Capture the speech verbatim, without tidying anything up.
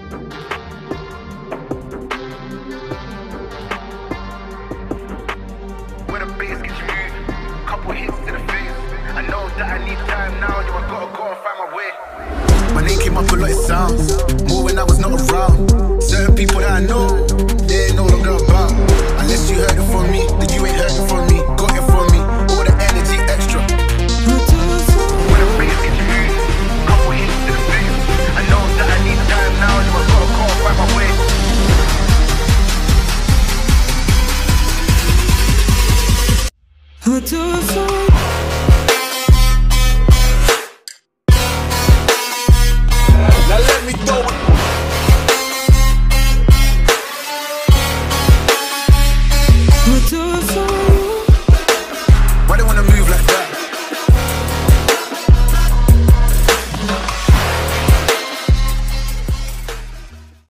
Where the bass gets you moving, couple hits to the face. I know that I need time now, yo, I gotta go and find my way. My name came up a lot, it sounds more